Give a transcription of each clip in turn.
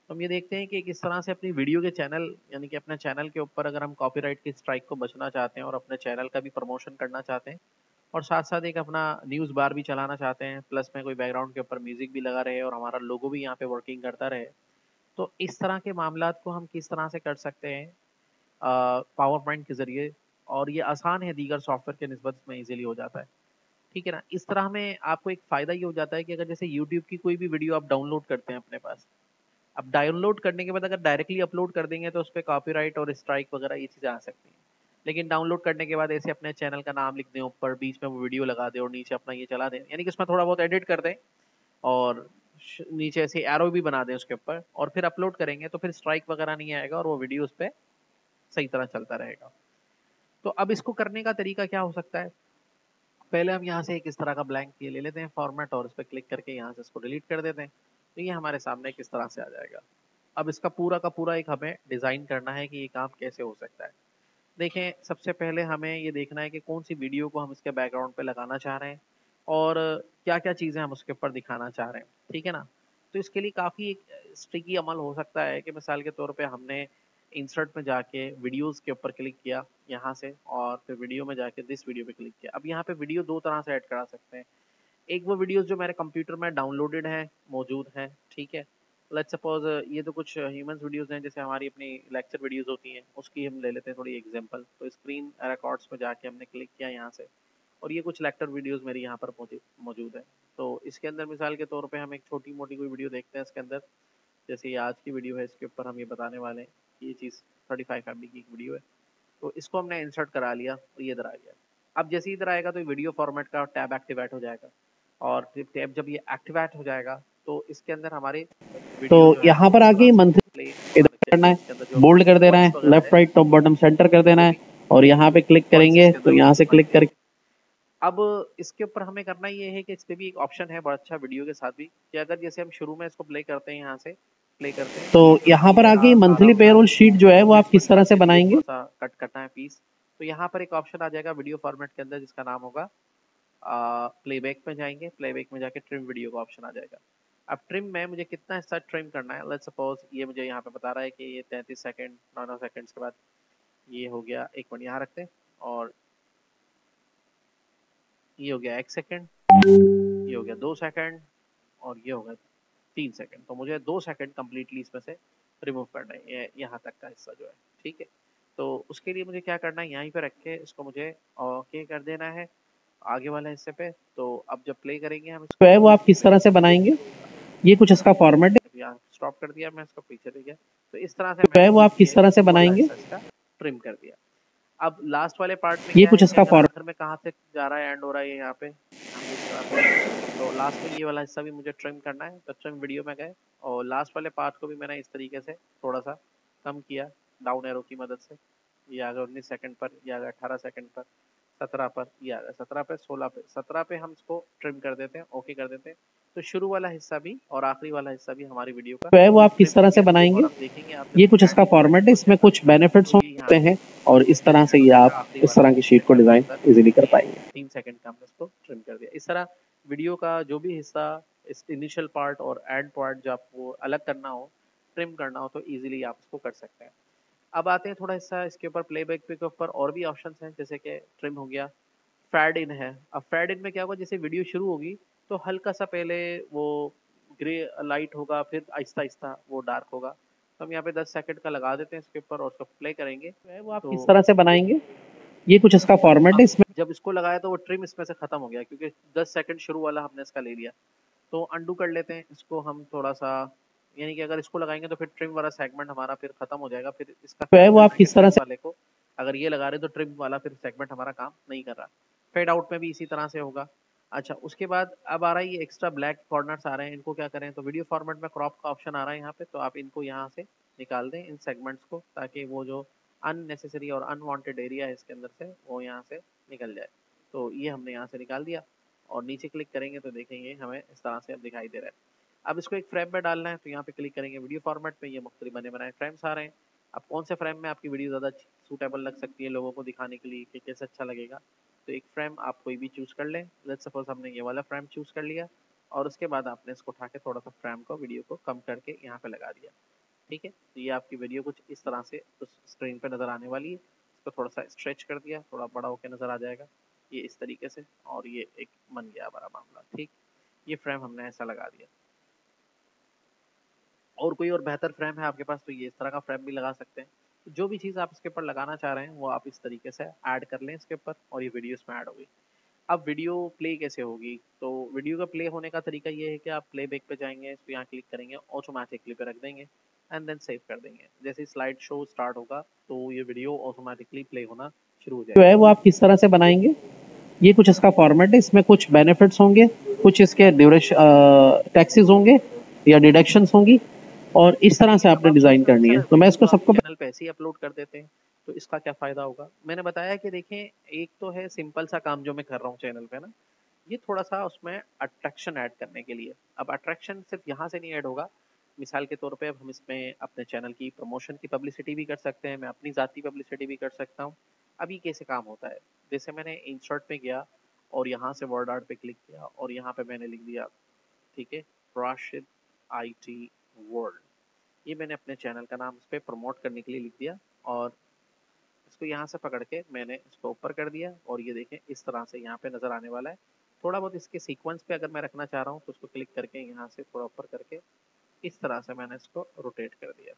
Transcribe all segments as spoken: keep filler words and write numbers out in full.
तो हम ये देखते हैं कि किस तरह से अपनी वीडियो के चैनल यानी कि अपने चैनल के ऊपर अगर हम कॉपीराइट की स्ट्राइक को बचना चाहते हैं और अपने चैनल का भी प्रमोशन करना चाहते हैं और साथ साथ एक अपना न्यूज़ बार भी चलाना चाहते हैं, प्लस में कोई बैकग्राउंड के ऊपर म्यूजिक भी लगा रहे और हमारा लोगो भी यहाँ पे वर्किंग करता रहे, तो इस तरह के मामलात को हम किस तरह से कर सकते हैं पावर पॉइंट के ज़रिए। और ये आसान है, दीगर सॉफ्टवेयर के निस्बत में ईजिली हो जाता है। ठीक है ना। इस तरह में आपको एक फ़ायदा ये हो जाता है कि अगर जैसे यूट्यूब की कोई भी वीडियो आप डाउनलोड करते हैं अपने पास, अब डाउनलोड करने के बाद अगर डायरेक्टली अपलोड कर देंगे तो उस पे कॉपीराइट और स्ट्राइक वगैरह ये चीज़ें आ सकती हैं। लेकिन डाउनलोड करने के बाद ऐसे अपने चैनल का नाम लिख दें ऊपर, बीच में वो वीडियो लगा दें और नीचे अपना ये चला दें, यानी कि उसमें थोड़ा बहुत एडिट कर दें और श नीचे ऐसे एरो भी बना दें उसके ऊपर और फिर अपलोड करेंगे तो फिर स्ट्राइक वगैरह नहीं आएगा और वो वीडियो उस पे सही तरह चलता रहेगा। तो अब इसको करने का तरीका क्या हो सकता है? पहले हम यहाँ से एक इस तरह का ब्लैंक ये ले लेते हैं फॉर्मेट और इस पे क्लिक करके यहाँ से इसको डिलीट कर देते हैं। तो ये हमारे सामने किस तरह से आ जाएगा। अब इसका पूरा का पूरा एक हमें डिज़ाइन करना है कि ये काम कैसे हो सकता है। देखें, सबसे पहले हमें ये देखना है कि कौन-सी वीडियो को हम इसके बैकग्राउंड पे लगाना चाह रहे हैं और क्या-क्या चीज़ें हम उसके ऊपर दिखाना चाह रहे हैं, ठीक है ना? तो इसके लिए काफ़ी एक स्ट्रिकी अमल हो सकता है कि मिसाल के तौर पे हमने इंसर्ट में जाके वीडियोज़ के ऊपर क्लिक किया यहाँ से और फिर वीडियो में जाके दिस वीडियो पे क्लिक किया। अब यहाँ पे वीडियो दो तरह से ऐड करा सकते हैं। एक वो वीडियोज़ जो मेरे कंप्यूटर में डाउनलोडेड हैं, मौजूद हैं, ठीक है? लेट्स सपोज़ ये तो कुछ ह्यूमन्स वीडियोज़ हैं, जैसे हमारी अपनी लेक्चर वीडियोज़ होती हैं, उसकी हम ले लेते हैं थोड़ी एग्ज़ाम्पल। तो स्क्रीन रिकॉर्ड्स में जाके हमने क्लिक किया यहाँ से और ये कुछ लेक्चर वीडियोज़ मेरी यहाँ पर मौजूद मौजूद है। तो इसके अंदर मिसाल के तौर पे हम एक छोटी-मोटी कोई वीडियो देखते हैं इसके अंदर, जैसे ये आज की वीडियो है, इसके ऊपर हम ये बताने वाले हैं कि ये चीज़ थर्टी फाइव एमबी की एक वीडियो है। तो इसको हमने इंसर्ट करा लिया और ये इधर आ गया। अब जैसे ही इधर आएगा तो वीडियो फॉर्मेट का टैब एक्टिवेट हो जाएगा और फिर टैब जब ये एक्टिवेट हो जाएगा तो इसके अंदर हमारी तो वीडियो जो है यहाँ वो पर इस तरह आके से मंथली प्ले इधर होने करना चाहिए। है, इसके अंदर जो बोल्ड कर देना वॉइस है, वगैरह लेफ्ट है राइट टॉप बॉटम सेंटर कर देना वो है भी और यहाँ पे क्लिक वॉइस करेंगे इसके अंदर तो यहाँ उसको से क्लिक सुनाएंगे। करके अब इसके ऊपर हमें करना ये है कि इस पे भी एक ऑप्शन है बड़ा अच्छा वीडियो के साथ भी, कि अगर जैसे हम शुरू में इसको प्ले करते हैं, यहाँ से प्ले करते हैं तो तो यहाँ ये पर रहा आके सारा मंथली अपना पेरोल शीट जो है वो आप बीस किस मिनट का तरह से चलिए ये बनाएंगे। थोड़ा सा कट करना है पीस। तो यहाँ पर एक ऑप्शन आ जाएगा वीडियो फॉर्मेट के अंदर जिसका नाम होगा प्लेबैक में जाएंगे, प्लेबैक में जाके ट्रिम वीडियो का ऑप्शन आ जाएगा। अब ट्रिम में मुझे कितना हिस्सा ट्रिम करना है, लेट्स सपोज ये मुझे यहाँ पे बता रहा है कि ये तैंतीस सेकंड नौ नौ सेकंड्स के बाद ये हो गया, एक मिनट यहाँ रखते हैं, और ये हो गया एक सेकंड, ये हो गया दो सेकंड और ये हो गया तीन सेकंड। तो मुझे दो सेकंड कम्प्लीटली इसमें से रिमूव करना है, ये यहाँ तक का हिस्सा जो है, ठीक है। तो उसके लिए मुझे क्या करना है, यहीं पे रख के इसको मुझे ओके कर देना है आगे वाले हिस्से पे। तो अब जब प्ले करेंगे हम जो इसको है वो आप तो किस तरह देखिए से ये बनाएंगे, चीज़ होगा। ये कुछ इसका फॉर्मेट है। जब यहाँ स्टॉप कर दिया मैं इसको, पीछे ले गया, तो इस तरह से जो है मैंने वो आप किस ये तरह से शुरू वाला बनाएंगे, हिस्सा इसका ट्रिम कर दिया। अब लास्ट वाले पार्ट में ये क्या कुछ है कि इसका अगर फॉर्मेट। आखिर में कहाँ से जा रहा है, एंड हो रहा है, ये यहाँ पे हम देख पाते हैं। तो लास्ट में ये वाला हिस्सा भी मुझे ट्रिम करना है, तो ट्रिम वीडियो में गए और लास्ट वाले पार्ट को भी मैंने इस तरीके से थोड़ा सा कम किया डाउन एरो की मदद से। ये आ गया उन्नीस सेकंड पर, ये आ गया अठारह सेकंड पर, सत्रह पर, ये आ गया सत्रह पे, सोलह पे, सत्रह पे हम इसको ट्रिम कर देते हैं, ओके कर देते हैं। तो शुरू वाला हिस्सा भी और आखिरी वाला हिस्सा भी हमारी वीडियो का जो है वो आप ट्रिम किस हो तरह से गया। बनाएंगे, और अब देखेंगे आप जब ये कुछ एंड इसका होगा फॉर्मेट है, तो इसमें क्या कुछ करना है, बेनिफिट्स तो ये यहाँ होते से हैं और इस तरह से और ये ये रहा आप आखिरी इस वाला तरह की शीट को सेक्टर के डिजाइन अंदर, इजीली कर ये पाएंगे। तीन सेकंड का हमने इसको ट्रिम कर दिया। इस तरह वीडियो का जो भी हिस्सा, इस इनिशियल पार्ट और एंड पार्ट जो आपको अलग करना हो, ट्रिम करना हो, तो इजीली आप इसको कर सकते हैं। अब आते हैं थोड़ा हिस्सा इसके ऊपर प्लेबैक के ऊपर और भी ऑप्शंस हैं, जैसे कि ट्रिम हो गया, फैड इन है। अब फैड इन में क्या होगा, जैसे वीडियो शुरू होगी तो हल्का सा पहले वो ग्रे लाइट होगा, फिर आहिस्ता आहिस्ता वो डार्क होगा। तो हम यहाँ पे दस सेकंड का लगा देते हैं इसके ऊपर और उसको प्ले करेंगे जो है वो आप तो किस तरह से बनाएंगे, ये कुछ इसका फॉर्मेट है, अब इसमें जब इसको लगाया तो वो ट्रिम इसमें से खत्म हो गया, क्योंकि दस सेकंड शुरू वाला हमने इसका ले लिया। तो अंडू कर लेते हैं इसको हम थोड़ा सा, यानी कि अगर इसको लगाएंगे तो फिर ट्रिम वाला सेगमेंट हमारा फिर खत्म हो जाएगा, फिर इसका जो है ख्याल वो आप रखना है कि किस तरह ट्रिम से वाले को अगर ये लगा रहे तो ट्रिम वाला फिर सेगमेंट हमारा काम नहीं कर रहा। फेड आउट में भी इसी तरह से होगा। अच्छा, उसके बाद अब आ रहा है ये एक्स्ट्रा ब्लैक कॉर्नर्स आ रहे हैं, इनको क्या करें, तो वीडियो फॉर्मेट में क्रॉप का ऑप्शन आ रहा है यहाँ पे, तो आप इनको यहाँ से निकाल दें इन सेगमेंट्स को, ताकि वो जो अननेसेसरी और अनवांटेड एरिया है इसके अंदर से वो यहाँ से निकल जाए। तो ये हमने यहाँ से निकाल दिया और नीचे क्लिक करेंगे तो देखेंगे हमें इस तरह से अब दिखाई दे रहा है। अब इसको एक फ्रेम में डालना है, तो यहाँ पे क्लिक करेंगे वीडियो फॉर्मेट पे, ये मुख्तलिफ बने बनाए फ्रेम्स आ रहे हैं। अब कौन से फ्रेम में आपकी वीडियो ज़्यादा सूटेबल लग सकती है लोगों को दिखाने के लिए कि कैसे अच्छा लगेगा, तो एक फ्रेम आप कोई भी चूज़ कर लें। लेट्स सपोज हमने ये वाला फ्रेम चूज़ कर लिया और उसके बाद आपने इसको उठा के थोड़ा सा फ्रेम को वीडियो को कम करके यहाँ पे लगा दिया। ठीक है, तो ये आपकी वीडियो कुछ इस तरह से उस स्क्रीन पे नज़र आने वाली है। इसको थोड़ा सा स्ट्रेच कर दिया, थोड़ा बड़ा होकर नज़र आ जाएगा ये इस तरीके से, और ये एक बन गया हमारा मामला। ठीक, ये फ्रेम हमने ऐसा लगा दिया। और कोई और बेहतर फ्रेम है आपके पास तो ये इस तरह का फ्रेम भी लगा सकते हैं। तो जो भी चीज़ आप इसके ऊपर लगाना चाह रहे हैं वो आप इस तरीके से ऐड कर लें इसके ऊपर, और ये वीडियो इसमें ऐड हो गई। अब वीडियो प्ले कैसे होगी? तो वीडियो का प्ले होने का तरीका ये है कि आप प्लेबैक पे जाएंगे, इसको यहाँ क्लिक करेंगे, ऑटोमेटिकली पे रख देंगे एंड देन सेव कर देंगे। जैसे स्लाइड शो स्टार्ट होगा तो ये वीडियो ऑटोमेटिकली प्ले होना शुरू हो जो है जाएगी। वो आप किस तरह से बनाएंगे, ये कुछ इसका फॉर्मेट है। इसमें कुछ बेनिफिट्स होंगे, कुछ इसके ड्यूरेशन टैक्सेस होंगे या डिडक्शंस होंगी, और इस तरह से अब आपने आप सोच डिज़ाइन रहे होंगे करनी है। सर तो मैं वीडियो तो इसको आप सबको चैनल पे ऐसे ही अपलोड कर देते हैं, तो इसका क्या फ़ायदा होगा? मैंने बताया कि देखें, एक तो है सिंपल सा काम जो मैं कर रहा हूँ चैनल पे ना, ये थोड़ा सा उसमें अट्रैक्शन ऐड करने के लिए। अब अट्रैक्शन सिर्फ यहाँ से नहीं ऐड होगा। मिसाल के तौर पे अब हम इसमें अपने चैनल की प्रमोशन की पब्लिसिटी भी कर सकते हैं, मैं अपनी ज़ाती पब्लिसिटी भी कर सकता हूँ। अब ये कैसे काम होता है? जैसे मैंने इंसर्ट पे गया और यहाँ से वर्ड आर्ट पे क्लिक किया और यहाँ पे मैंने लिख दिया, ठीक है, राशिद आई टी वर्ल्ड। ये मैंने अपने चैनल का नाम इस पे प्रमोट करने के लिए लिख दिया, और इसको यहाँ से पकड़ के मैंने इसको ऊपर कर दिया, और ये देखें इस तरह से यहाँ पे नज़र आने वाला है। थोड़ा बहुत इसके सीक्वेंस पे अगर मैं रखना चाह रहा हूँ तो उसको क्लिक करके यहाँ से थोड़ा ऊपर करके इस तरह से मैंने इसको रोटेट कर दिया।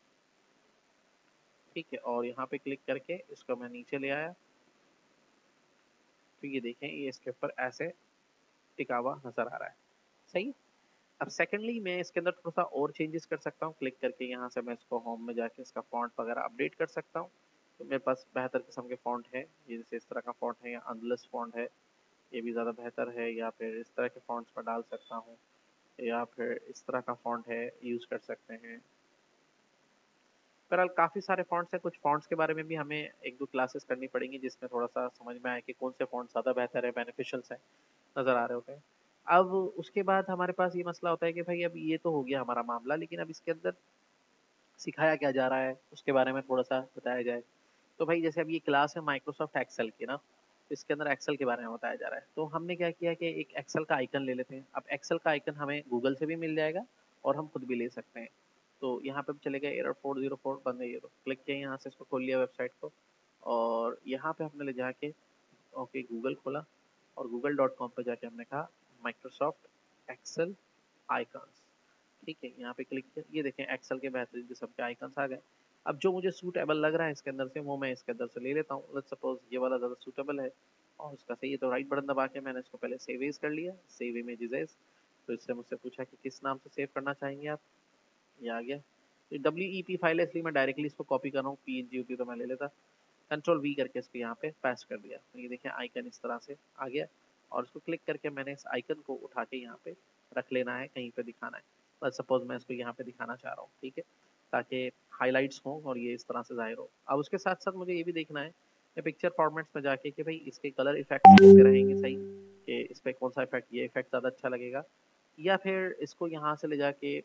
ठीक है, और यहाँ पे क्लिक करके इसको मैं नीचे ले आया, तो ये देखें ये इसके ऊपर ऐसे टिका हुआ नज़र आ रहा है। सही। अब सेकेंडली मैं इसके अंदर थोड़ा सा और चेंजेस कर सकता हूँ। क्लिक करके यहाँ से मैं इसको होम में जाके इसका फॉन्ट वगैरह अपडेट कर सकता हूँ। तो मेरे पास बेहतर किस्म के फॉन्ट है, ये जैसे इस तरह का फॉन्ट है या अनलस फॉन्ट है, ये भी ज़्यादा बेहतर है, या फिर इस तरह के फॉन्ट्स पर डाल सकता हूँ, या फिर इस तरह का फॉन्ट है यूज़ कर सकते हैं। बहरहाल काफ़ी सारे फॉन्ट्स हैं, कुछ फॉन्ट्स के बारे में भी हमें एक दो क्लासेस करनी पड़ेंगी जिसमें थोड़ा सा समझ में आए कि कौन से फॉन्ट ज़्यादा बेहतर है, बेनिफिशियल्स हैं, नज़र आ रहे होते हैं। अब उसके बाद हमारे पास ये मसला होता है कि भाई अब ये तो हो गया हमारा मामला, लेकिन अब इसके अंदर सिखाया क्या जा रहा है उसके बारे में थोड़ा सा बताया जाए। तो भाई जैसे अब ये क्लास है माइक्रोसॉफ्ट एक्सेल की ना, तो इसके अंदर एक्सेल के बारे में बताया जा रहा है। तो हमने क्या किया कि एक एक्सेल का आइकन ले लेते हैं। अब एक्सेल का आइकन हमें गूगल से भी मिल जाएगा और हम खुद भी ले सकते हैं। तो यहाँ पे चले गए, एरर फोर जीरो फोर बंद है ये, तो क्लिक किया यहाँ से, इसको खोल लिया वेबसाइट को, और यहाँ पे हमने ले जाके ओके गूगल खोला, और गूगल डॉट कॉम पर जाके हमने कहा माइक्रोसॉफ्ट एक्सेल आइकन्स। ठीक है, यहाँ पे क्लिक किया, ये देखें एक्सेल के बेहतरीन किस्म के आइकन्स आ गए। अब जो मुझे सूटेबल लग रहा है इसके अंदर से वो मैं इसके अंदर से ले लेता हूँ। लेट्स सपोज ये वाला ज़्यादा सूटेबल है, और उसका सही है, तो राइट बटन दबा के मैंने इसको पहले सेव एज कर लिया, सेव इमेजेस एज। तो इससे मुझसे पूछा कि किस नाम से सेव करना चाहेंगे आप, ये आ गया। तो डब्ल्यू ई पी फाइल है इसलिए मैं डायरेक्टली इसको कॉपी कर रहा हूँ, पी एन जी होती तो मैं ले लेता। कंट्रोल वी करके इसको यहाँ पे पेस्ट कर दिया, तो ये देखें आइकन इस तरह से आ गया, और इसको क्लिक करके मैंने इस आइकन को उठा के यहाँ पे रख लेना है, कहीं पे दिखाना है। बस सपोज मैं इसको यहाँ पे दिखाना चाह रहा हूँ, ठीक है, ताकि हाइलाइट्स हों और ये इस तरह से जाहिर हो। अब उसके साथ साथ मुझे ये भी देखना है कि पिक्चर फॉर्मेट्स में जाके कि भाई इसके कलर इफेक्ट्स कैसे रहेंगे सही, कि इस पर कौन सा इफेक्ट, ये इफेक्ट ज़्यादा अच्छा लगेगा, या फिर इसको यहाँ से ले जाके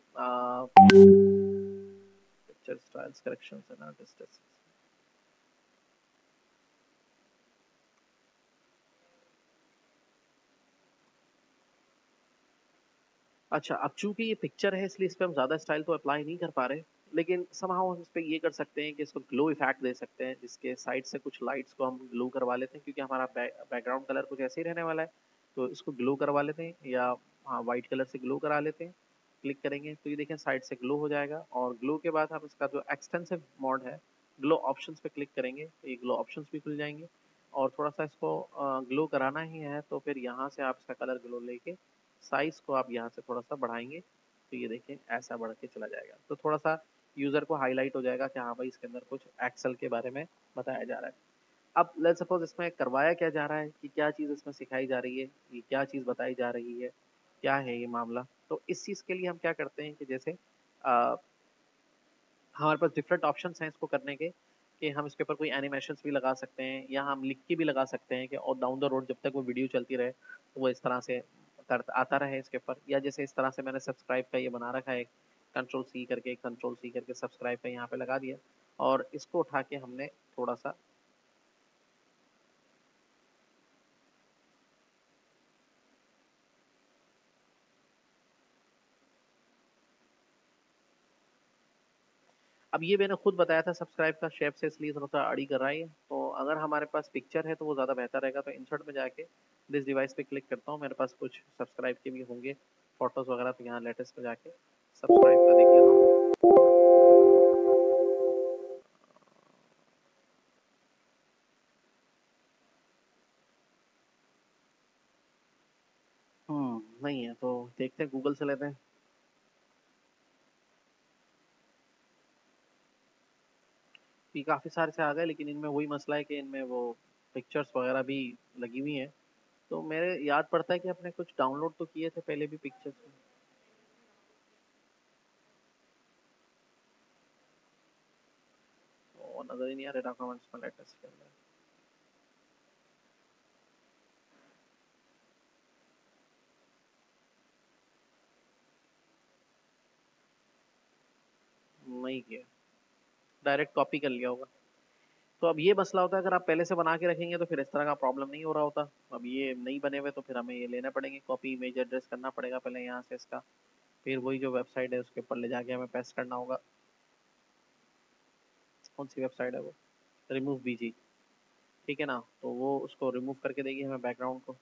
picture styles corrections and artist. अच्छा, अब चूंकि ये पिक्चर है इसलिए इस पे हम ज़्यादा स्टाइल तो अप्लाई नहीं कर पा रहे, लेकिन समहाउ हम इस पे ये कर सकते हैं कि इसको ग्लो इफेक्ट दे सकते हैं, जिसके साइड से कुछ लाइट्स को हम ग्लो करवा लेते हैं, क्योंकि हमारा बैकग्राउंड कलर कुछ ऐसे ही रहने वाला है। तो इसको ग्लो करवा लेते हैं, या हाँ वाइट कलर से ग्लो करा लेते हैं। क्लिक करेंगे तो ये देखें साइड से ग्लो हो जाएगा, और ग्लो के बाद हम इसका जो एक्सटेंसिव मोड है, ग्लो ऑप्शंस पे क्लिक करेंगे तो ये ग्लो ऑप्शंस भी खुल जाएंगे। और थोड़ा सा इसको ग्लो कराना ही है तो फिर यहाँ से आप इसका कलर ग्लो लेके साइज को आप यहाँ से थोड़ा सा बढ़ाएंगे, तो ये देखें ऐसा बढ़ के चला जाएगा। तो थोड़ा सा यूज़र को हाईलाइट हो जाएगा कि हाँ भाई इसके अंदर कुछ एक्सेल के बारे में बताया जा रहा है। अब लेट्स सपोज इसमें करवाया क्या जा रहा है, कि क्या चीज़ इसमें सिखाई जा रही है, ये क्या चीज़ बताई जा रही है, क्या है ये मामला। तो इस चीज़ के लिए हम क्या करते हैं कि जैसे आ, हमारे पास डिफरेंट ऑप्शंस हैं इसको करने के, कि हम इसके ऊपर कोई एनिमेशंस भी लगा सकते हैं, या हम लिख के भी लगा सकते हैं कि और डाउन द रोड जब तक वो वीडियो चलती रहे तो वो इस तरह से कर आता रहे इसके ऊपर। या जैसे इस तरह से मैंने सब्सक्राइब का ये बना रखा है, कंट्रोल सी करके कंट्रोल सी करके सब्सक्राइब का यहाँ पे लगा दिया, और इसको उठा के हमने थोड़ा सा अब ये मैंने खुद बताया था सब्सक्राइब का शेप से, इसलिए थोड़ा सा अड़ी कर रहा है। तो अगर हमारे पास पिक्चर है तो वो ज़्यादा बेहतर रहेगा। तो इंसर्ट में जाके दिस डिवाइस पे क्लिक करता हूँ, मेरे पास कुछ सब्सक्राइब के भी होंगे फोटोज़ वगैरह, तो यहाँ लेटेस्ट में जाके सब्सक्राइब का देख लेता हूँ। हम्म नहीं है तो देखते हैं, गूगल से लेते हैं। ये काफ़ी सारे से आ गए, लेकिन इनमें वही मसला है कि इनमें वो पिक्चर्स वगैरह भी लगी हुई हैं। तो मेरे याद पड़ता है कि आपने कुछ डाउनलोड तो किए थे पहले भी पिक्चर्स। तो नज़र ही नहीं आ रहे डॉक्यूमेंट्स में लेटेस्ट के अंदर। नहीं किया, डायरेक्ट कॉपी कर लिया होगा। तो अब ये मसला होता है, अगर आप पहले से बना के रखेंगे तो फिर इस तरह का प्रॉब्लम नहीं हो रहा होता। अब ये नहीं बने हुए तो फिर हमें ये लेना पड़ेंगे, कॉपी इमेज एड्रेस करना पड़ेगा पहले यहाँ से इसका, फिर वही जो वेबसाइट है उसके ऊपर ले जाके हमें पेस्ट करना होगा। कौन सी वेबसाइट है वो? रिमूव बीजी, ठीक है ना। तो वो उसको रिमूव करके देगी हमें बैकग्राउंड को।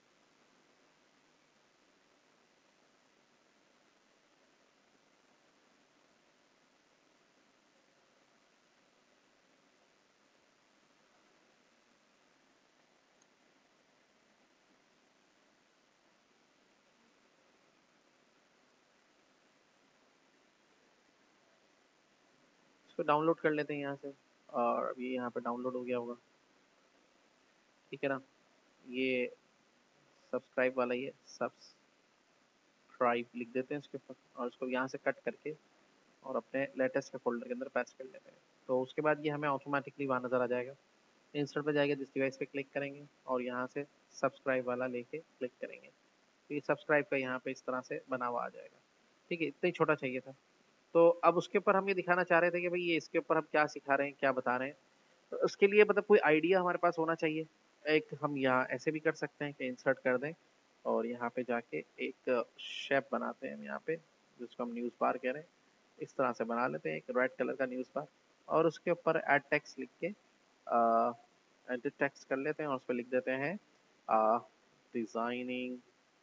इसको डाउनलोड कर लेते हैं यहाँ से, और अभी यहाँ पे डाउनलोड हो गया होगा, ठीक है ना। ये सब्सक्राइब वाला, ये सब्सक्राइब लिख देते हैं इसके ऊपर, और इसको यहाँ से कट करके और अपने लेटेस्ट के फोल्डर के अंदर पेस्ट कर लेते हैं। तो उसके बाद ये हमें ऑटोमेटिकली वहाँ नज़र आ जाएगा। इंस्टेंट पे जाएगा, जिस डिवाइस पे क्लिक करेंगे और यहाँ से सब्सक्राइब वाला लेके क्लिक करेंगे, तो ये सब्सक्राइब का यहाँ पे इस तरह से बना हुआ आ जाएगा। ठीक है, इतना ही छोटा चाहिए था। तो अब उसके ऊपर हम ये दिखाना चाह रहे थे कि भाई ये इसके ऊपर हम क्या सिखा रहे हैं, क्या बता रहे हैं। तो उसके लिए मतलब कोई आइडिया हमारे पास होना चाहिए। एक हम यहाँ ऐसे भी कर सकते हैं कि इंसर्ट कर दें और यहाँ पे जाके एक शेप बनाते हैं हम यहाँ पे, जिसको हम न्यूज़ बार कह रहे हैं। इस तरह से बना लेते हैं एक रेड कलर का न्यूज़ बार, और उसके ऊपर एड टेक्स्ट लिख के एडिट टेक्स्ट कर लेते हैं और उस पर लिख देते हैं designing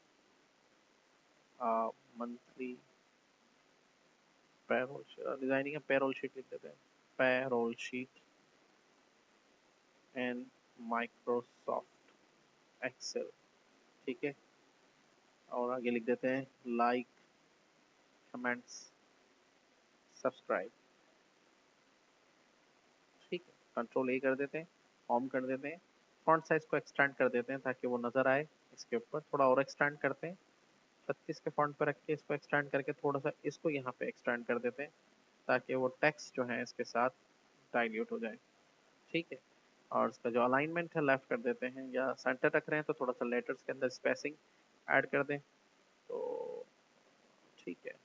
monthly payroll, designing payroll sheet लिख देते हैं, payroll sheet and Microsoft Excel, ठीक है। और आगे लिख देते हैं लाइक कमेंट्स सब्सक्राइब, ठीक है। कंट्रोल ए कर देते हैं, होम कर देते हैं, फॉन्ट साइज को एक्सटेंड कर देते हैं ताकि वो नज़र आए। इसके ऊपर थोड़ा और एक्सटेंड करते हैं, छत्तीस के फॉन्ट पर रख के इसको एक्सटेंड करके थोड़ा सा इसको यहाँ पे एक्सटेंड कर देते हैं ताकि वो टेक्स्ट जो है इसके साथ डाइल्यूट हो जाए, ठीक है। और इसका जो अलाइनमेंट है लेफ्ट कर देते हैं, या सेंटर रख रहे हैं तो थोड़ा सा लेटर्स के अंदर स्पेसिंग ऐड कर दें, तो ठीक है।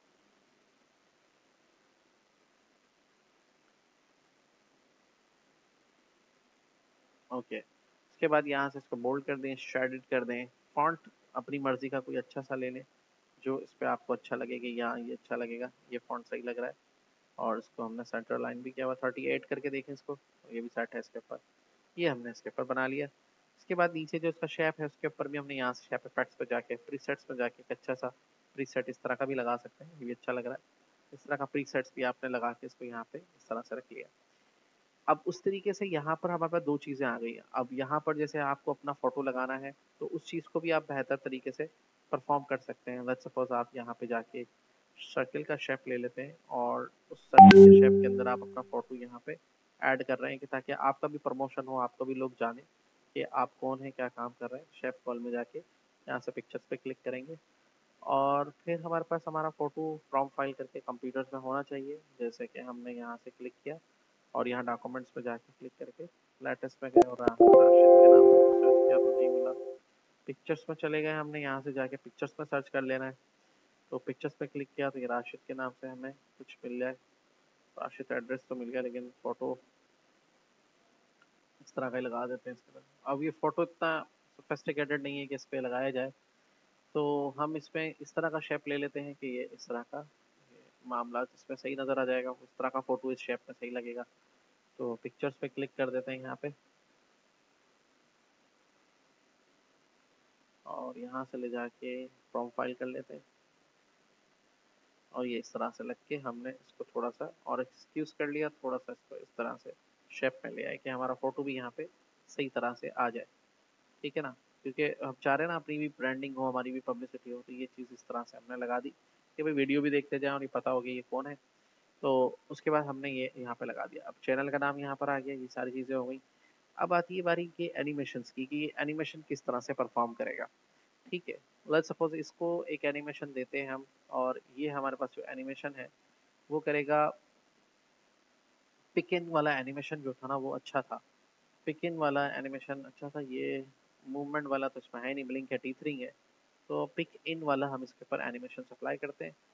ओके, उसके बाद यहाँ से इसको बोल्ड कर दें, शेडेड कर दें। फॉन्ट अपनी मर्जी का कोई अच्छा सा ले लें जो इस पर आपको अच्छा लगे कि यहाँ ये अच्छा लगेगा, ये फॉन्ट सही लग रहा है। और इसको हमने सेंटर लाइन भी किया हुआ थर्टी एट करके, देखें इसको, ये भी सेट है इसके ऊपर। ये हमने इसके ऊपर बना लिया। इसके बाद नीचे जो इसका शेप है उसके ऊपर भी हमने यहाँ से शेप इफेक्ट्स पे जाके प्रीसेट्स पे जाके एक अच्छा सा प्रीसेट इस तरह का भी लगा सकते हैं, ये भी अच्छा लग रहा है। इस तरह का प्रीसेट्स भी आपने लगा के इसको यहाँ पे इस तरह से रख लिया। अब उस तरीके से यहाँ पर हमारे पास दो चीज़ें आ गई हैं। अब यहाँ पर जैसे आपको अपना फोटो लगाना है तो उस चीज़ को भी आप बेहतर तरीके से परफॉर्म कर सकते हैं। लेट्स सपोज आप यहाँ पे जाके सर्किल का शेप ले लेते हैं और उस सर्किल के शेप के अंदर आप अपना फोटो यहाँ पे ऐड कर रहे हैं कि ताकि आपका भी प्रमोशन हो, आपका भी लोग जाने कि आप कौन है, क्या काम कर रहे हैं। शेप कॉल में जाके यहाँ से पिक्चर्स पे क्लिक करेंगे और फिर हमारे पास हमारा फोटो फ्रॉम फाइल करके कंप्यूटर में होना चाहिए। जैसे कि हमने यहाँ से क्लिक किया और यहाँ डॉक्यूमेंट्स पे जाके क्लिक करके लेटेस्ट में गए और राशिद के नाम से सर्च किया तो नहीं मिला। पिक्चर्स में चले गए, हमने यहाँ से जाके पिक्चर्स में सर्च कर लेना है। तो पिक्चर्स पे क्लिक किया तो ये राशिद के नाम से हमें कुछ मिल जाए। राशिद एड्रेस तो मिल गया, लेकिन फ़ोटो इस तरह का ही लगा देते हैं इसके बाद। अब ये फ़ोटो इतना सोफिस्टिकेटेड नहीं है कि इस पर लगाया जाए, तो हम इसमें इस तरह का शेप ले लेते हैं कि ये इस तरह का मामला इसमें सही नज़र आ जाएगा, उस तरह का फ़ोटो इस शेप में सही लगेगा। तो पिक्चर्स पे क्लिक कर देते हैं यहाँ पे, और यहाँ से ले जाके प्रोफाइल कर लेते हैं, और ये इस तरह से लग के हमने इसको थोड़ा सा और एक्सक्यूज कर लिया, थोड़ा सा इसको इस तरह से शेप में ले आए कि हमारा फ़ोटो भी यहाँ पे सही तरह से आ जाए, ठीक है ना। क्योंकि हम चाह रहे हैं ना अपनी भी ब्रांडिंग हो, हमारी भी पब्लिसिटी हो, तो ये चीज़ इस तरह से हमने लगा दी कि भाई वीडियो भी देखते जाए और ये पता हो गया ये कौन है। तो उसके बाद हमने ये यहाँ पे लगा दिया, अब चैनल का नाम यहाँ पर आ गया, ये सारी चीज़ें हो गई। अब आती है बारी के एनिमेशंस की कि ये एनिमेशन किस तरह से परफॉर्म करेगा, ठीक है। लेट्स सपोज इसको एक एनिमेशन देते हैं हम, और ये हमारे पास जो एनिमेशन है वो करेगा, पिक इन वाला एनिमेशन जो था ना वो अच्छा था, पिक इन वाला एनिमेशन अच्छा था। ये मूवमेंट वाला तो इसमें है नहीं, ब्लिंक है, टीथरिंग है, तो पिक इन वाला हम इसके ऊपर एनिमेशन अप्लाई करते हैं।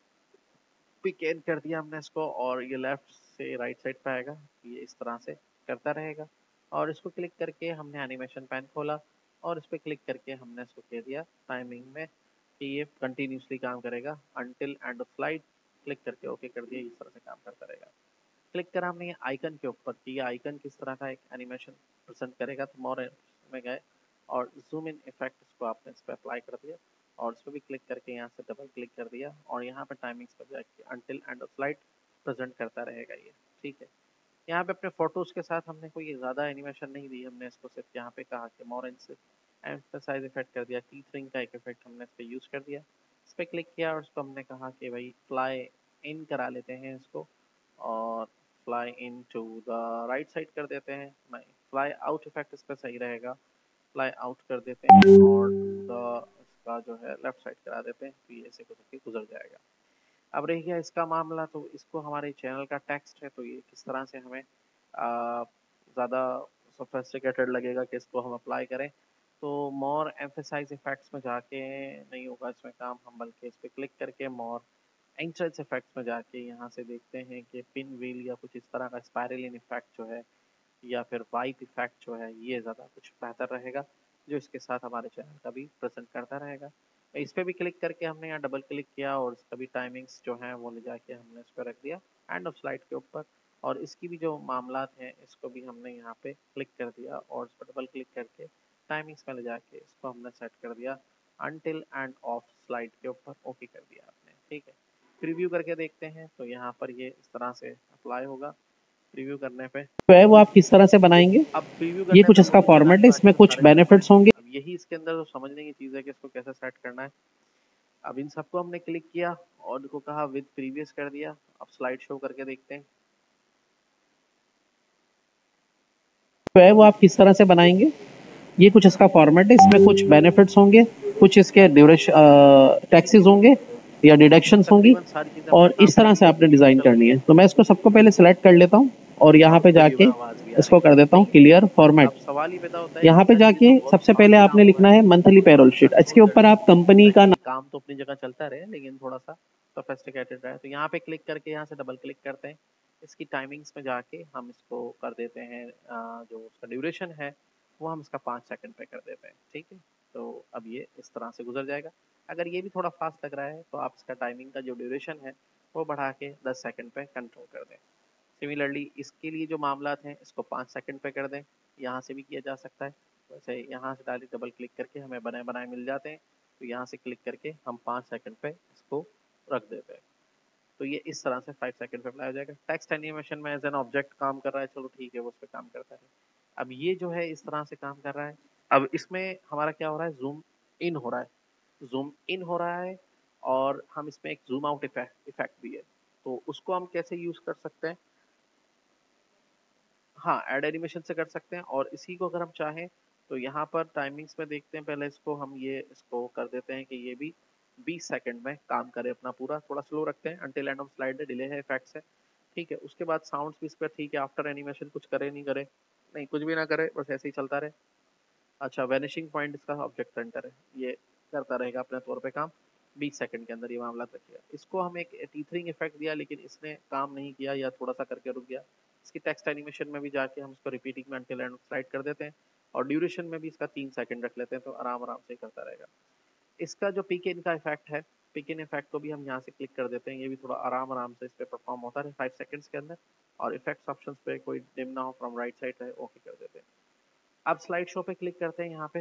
पिक इन कर दिया हमने इसको, और ये लेफ्ट से राइट साइड पे आएगा, ये इस तरह से करता रहेगा। और इसको क्लिक करके हमने एनिमेशन पैन खोला, और इस पर क्लिक करके हमने इसको कह दिया टाइमिंग में कि ये कंटिन्यूसली काम करेगा until end of slide. Click करके ओके कर दिया, इस तरह से काम करता रहेगा। क्लिक करा हमने आइकन के ऊपर कि ये आइकन किस तरह का एक एनिमेशन प्रेजेंट करेगा, तो मोर में गए और जूम इन इफेक्ट इसको आपने इस पर अप्लाई कर दिया, और इस पर भी क्लिक करके यहाँ से डबल क्लिक कर दिया, और यहाँ पे टाइमिंग्स पर जाके until end of slide present करता रहेगा ये, ठीक है। यहाँ पे अपने फोटोज के साथ हमने कोई ज़्यादा एनिमेशन नहीं दी, हमने इसको सिर्फ यहाँ पे कहा कि मोर एम्फसाइज इफेक्ट कर दिया, टीथरिंग का एक इफेक्ट हमने इस पर यूज़ कर दिया। इस पर क्लिक किया और इसको हमने कहा कि भाई फ्लाई इन करा लेते हैं इसको, और fly in to the right side कर देते हैं, नहीं फ्लाई आउट इफेक्ट इस पर सही रहेगा, फ्लाई आउट कर देते हैं, और द इसका जो है लेफ्ट साइड करा देते हैं, तो ये ऐसे गुजर के गुजर जाएगा। अब रह गया इसका मामला, तो इसको हमारे चैनल का टेक्स्ट है, तो ये किस तरह से हमें ज़्यादा सोफिस्टिकेटेड लगेगा कि इसको हम अप्लाई करें। तो मोर एम्फेसाइज इफेक्ट्स में जाके नहीं होगा इसमें काम, हम बल्कि इस पर क्लिक करके मोर एंट्रेंस इफेक्ट्स में जाके यहाँ से देखते हैं कि पिन व्हील या कुछ इस तरह का स्पाइरलिन इफेक्ट जो है, या फिर वाइप इफेक्ट जो है, ये ज़्यादा कुछ बेहतर रहेगा, जो इसके साथ हमारे चैनल का भी प्रेजेंट करता रहेगा। इस पर भी क्लिक करके हमने यहाँ डबल क्लिक किया, और इसका भी टाइमिंग्स जो है वो ले जाके हमने इस पर रख दिया एंड ऑफ स्लाइड के ऊपर, और इसकी भी जो मामलात हैं इसको भी हमने यहाँ पे क्लिक कर दिया, और इस पर डबल क्लिक करके टाइमिंग्स में ले जाके इसको हमने सेट कर दिया अनटिल एंड ऑफ स्लाइड के ऊपर, ओके कर दिया आपने, ठीक है। प्रीव्यू करके देखते हैं, तो यहाँ पर ये इस तरह से अप्लाई होगा। प्रीव्यू करने पे जो है वो आप किस तरह से बनाएंगे, अब प्रीव्यू ये करने कुछ पे इसका दो तीन जगह फॉर्मेट है, इसमें animation कुछ सारे सेट हुए हैं। बेनिफिट्स होंगे। अब यही इसके अंदर जो समझने की चीज़ है कि इसको कैसे सेट करना है। अब इन सबको हमने क्लिक किया और इनको कहा विद प्रीवियस कर दिया। अब स्लाइड शो करके देखते हैं। जो है वो आप किस तरह से बनाएंगे, ये कुछ इसका फॉर्मेट है, इसमें कुछ बेनिफिट्स होंगे, कुछ इसके ड्यूरेशन टैक्सेस होंगे या डिडक्शंस होंगी, तकरीबन सारी चीज़ें हमने और काम इस तरह कर से ली है, आपने वीडियो भी डिज़ाइन चल रही करनी है है। तो मैं इसको सबको पहले सेलेक्ट कर लेता हूँ, और यहाँ पे वीडियो में जाके आवाज़ भी आ रही इसको कर देता हूँ क्लियर है। फॉर्मेट। अब सवाल ही पैदा होता है यहाँ कि पे यार ये जाके तो बहुत सबसे पहले फास्ट काम आपने हो रहा लिखना है, है मंथली थोड़ा पेरोल सा शीट। इसके कंट्रोल कर ऊपर दें आप कंपनी का ताकि काम तो अपनी जगह चलता रहे लेकिन थोड़ा सा सोफिस्टिकेटेड रहे। तो यहाँ पे क्लिक करके यहाँ से डबल क्लिक करते हैं, इसकी टाइमिंग्स में जाके हम इसको कर देते हैं अ, जो उसका ड्यूरेशन है वो हम इसका पाँच सेकंड पे कर देते हैं, ठीक है। तो अब ये इस तरह से गुजर जाएगा। अगर ये भी थोड़ा फास्ट लग रहा है तो आप इसका टाइमिंग का जो ड्यूरेशन है वो बढ़ा के दस सेकंड पे कंट्रोल कर दें। सिमिलरली इसके लिए जो मामलात हैं इसको पाँच सेकंड पे कर दें, यहाँ से भी किया जा सकता है। वैसे यहाँ से डायरेक्ट डबल क्लिक करके हमें बनाए बनाए मिल जाते हैं, तो यहाँ से क्लिक करके हम पाँच सेकंड पे इसको रख देते हैं। तो ये इस तरह से फाइव सेकंड पे अप्लाई हो जाएगा। टेक्स्ट एनिमेशन में एज एन ऑब्जेक्ट काम कर रहा है, चलो ठीक है वो उस पर काम करता है। अब ये जो है इस तरह से काम कर रहा है। अब इसमें हमारा क्या हो रहा है, जूम इन हो रहा है, जूम इन हो रहा है, और हम इसमें एक जूम आउट इफेक्ट इफेक्ट भी है। तो उसको हम कैसे यूज कर सकते हैं, हाँ ऐड एनिमेशन से कर सकते हैं। और इसी को अगर हम चाहें तो यहाँ पर टाइमिंग्स में देखते हैं, पहले इसको हम ये इसको कर देते हैं कि ये भी बीस सेकंड में काम करे अपना पूरा, थोड़ा स्लो रखते हैं अंटिल एंड ऑफ स्लाइड है, डिले है, इफेक्ट्स है, ठीक है। उसके बाद साउंड्स भी इस पर ठीक है, आफ्टर एनिमेशन कुछ करे नहीं करे, नहीं कुछ भी ना करे, बस ऐसे ही चलता रहे। अच्छा वैनिशिंग पॉइंट इसका ऑब्जेक्ट सेंटर है, ये करता रहेगा अपने तौर पे काम, बीस सेकंड के अंदर ये मामला रखिएगा। इसको हम एक टीथरिंग इफेक्ट दिया लेकिन इसने काम नहीं किया या थोड़ा सा करके रुक गया। इसकी टेक्स्ट एनिमेशन में भी जाके हम इसको रिपीटिंग में अंटिल एंड स्लाइड कर देते हैं, और ड्यूरेशन में भी इसका तीन सेकंड रख लेते हैं, तो आराम आराम से करता रहेगा। इसका जो पीके इनका इफेक्ट है पिक इन इफेक्ट को भी हम यहाँ से क्लिक कर देते हैं, ये भी थोड़ा आराम आराम से इस पे परफॉर्म होता है फाइव सेकंड्स के अंदर। और इफेक्ट्स ऑप्शंस पे कोई डिम ना हो, फ्रॉम राइट साइड है, ओके कर देते हैं। अब स्लाइड शो पे क्लिक करते हैं यहाँ पे।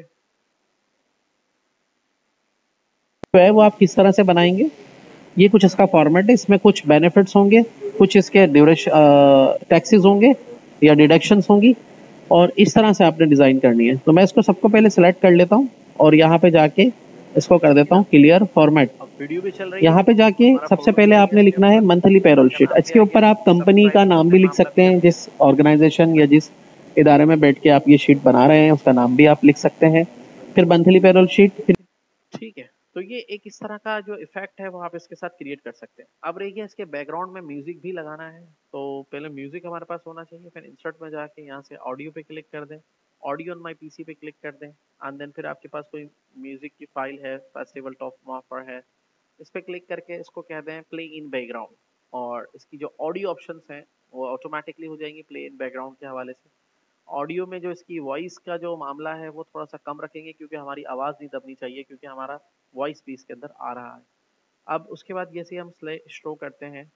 जो है वो आप किस तरह से बनाएंगे, ये कुछ इसका फॉर्मेट है। इसमें कुछ बेनिफिट्स होंगे, कुछ इसके ड्यूरेशन टैक्सेस होंगे या डिडक्शंस होंगी, और इस तरह से आपने डिज़ाइन करनी है। तो मैं इसको सबको पहले सिलेक्ट कर लेता हूँ और यहाँ पे जाके इसको कर देता हूँ क्लियर फॉर्मेट। अब वीडियो भी चल रही यहाँ पे होगी, जाके हमारा सबसे फोटो भी पहले रहेगा आपने इसके लिखना है ऊपर, मंथली पेरोल इसका शीट। नाम इसके क्या ऊपर रहेगा, आप कंपनी का सब्सक्राइब नाम भी का लिख मामला भी सकते हैं, चल रहा जिस ऑर्गेनाइजेशन या जिस इदारे में बैठ के आप ये शीट बना रहे हैं उसका नाम भी आप लिख सकते हैं। फिर मंथली पेरोल शीट, फिर है। ठीक है, तो ये एक इस तरह का जो इफेक्ट है वो आप इसके साथ क्रिएट कर सकते हैं। अब रही है इसके बैकग्राउंड में म्यूजिक भी लगाना है, तो पहले म्यूजिक हमारे पास होना चाहिए। फिर इंसर्ट में जाके यहाँ से ऑडियो पे क्लिक कर दें, ऑडियो ऑन माई पीसी पे क्लिक कर दें, एंड देन फिर आपके पास कोई म्यूजिक की फाइल है, फेस्टिवल टॉप मापर है, इस पे क्लिक करके इसको कह दें प्ले इन बैकग्राउंड, और इसकी जो ऑडियो ऑप्शंस हैं वो ऑटोमेटिकली हो जाएंगी प्ले इन बैकग्राउंड के हवाले से। ऑडियो में जो इसकी वॉइस का जो मामला है वो थोड़ा सा कम रखेंगे, क्योंकि हमारी आवाज़ नहीं दबनी चाहिए, क्योंकि हमारा वॉइस भी इसके अंदर आ रहा है। अब उसके बाद जैसे हम स्ले शो करते हैं,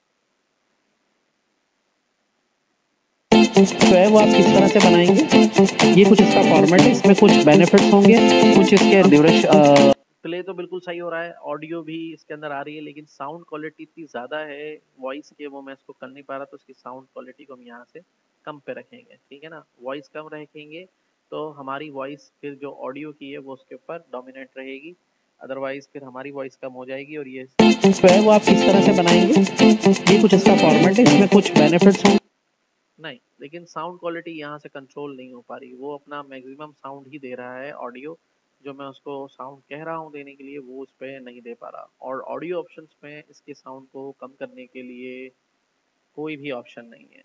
जो है वो आप किस तरह से बनाएंगे, ये कुछ इसका फॉर्मेट है। इसमें कुछ बेनिफिट्स होंगे, कुछ इसके ड्यूरेशन। प्ले तो बिल्कुल सही हो रहा है, ऑडियो भी इसके अंदर आ रही है, लेकिन साउंड क्वालिटी इतनी ज़्यादा है वॉइस के, वो मैं इसको कर नहीं पा रहा, तो उसकी साउंड क्वालिटी को हम यहाँ से कम पे रखेंगे, ठीक है ना। वॉइस कम रखेंगे तो हमारी वॉइस फिर जो ऑडियो की है वो उसके ऊपर डोमिनेट रहेगी, अदरवाइज फिर हमारी वॉइस कम हो जाएगी। और ये जो है वो आप किस तरह से बनाएंगे, ये कुछ इसका फॉर्मेट है। इसमें कुछ बेनिफिट्स होंगे, नहीं, लेकिन साउंड क्वालिटी यहाँ से कंट्रोल नहीं हो पा रही, वो अपना मैक्सिमम साउंड ही दे रहा है ऑडियो, जो मैं उसको साउंड कह रहा हूँ देने के लिए वो उस पर नहीं दे पा रहा। और ऑडियो ऑप्शंस में इसके साउंड को कम करने के लिए कोई भी ऑप्शन नहीं है,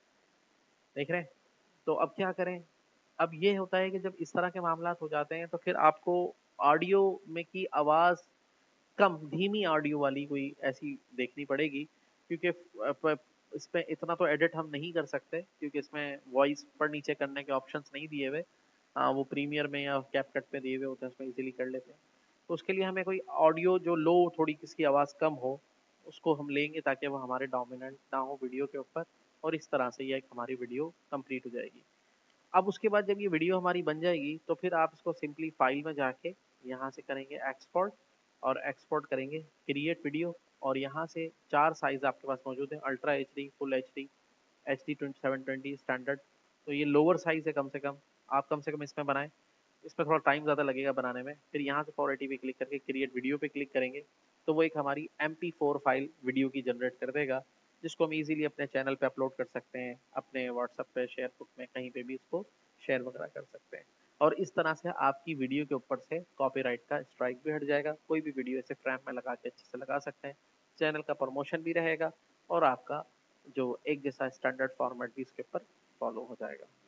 देख रहे हैं। तो अब क्या करें, अब ये होता है कि जब इस तरह के मामला हो जाते हैं तो फिर आपको ऑडियो में की आवाज़ कम धीमी ऑडियो वाली कोई ऐसी देखनी पड़ेगी, क्योंकि प- इसमें इतना तो एडिट हम नहीं कर सकते, क्योंकि इसमें वॉइस पर नीचे करने के ऑप्शंस नहीं दिए हुए। हाँ, वो प्रीमियर में या कैपकट में दिए हुए होते हैं, उसमें इजीली कर लेते हैं। तो उसके लिए हमें कोई ऑडियो जो लो थोड़ी किसकी आवाज़ कम हो उसको हम लेंगे, ताकि वो हमारे डोमिनेंट ना हो वीडियो के ऊपर, और इस तरह से ये एक हमारी वीडियो कंप्लीट हो जाएगी। अब उसके बाद जब ये वीडियो हमारी बन जाएगी तो फिर आप इसको सिंपली फाइल में जाके यहाँ से करेंगे एक्सपोर्ट, और एक्सपोर्ट करेंगे क्रिएट वीडियो, और यहाँ से चार साइज आपके पास मौजूद है, ultra H D, full H D, H D twenty seven twenty standard. तो ये लोअर साइज है, कम से कम आप कम से कम इसमें बनाएं, इसमें थोड़ा टाइम ज़्यादा लगेगा बनाने में। फिर यहाँ से फोर एटी पे क्लिक करके क्रिएट वीडियो पे क्लिक करेंगे, तो वो एक हमारी M P four file video की जनरेट कर देगा, जिसको हम इजीली अपने चैनल पे अपलोड कर सकते हैं, अपने व्हाट्सएप पे, शेयरबुक में, कहीं पे भी इसको शेयर वगैरह कर सकते हैं। और इस तरह से आपकी वीडियो के ऊपर से कॉपीराइट का स्ट्राइक भी हट जाएगा। कोई भी वीडियो ऐसे फ्रेम में लगा के अच्छे से लगा सकते हैं, चैनल का प्रमोशन भी रहेगा, और आपका जो एक जैसा स्टैंडर्ड फॉर्मेट भी इसके ऊपर फॉलो हो जाएगा।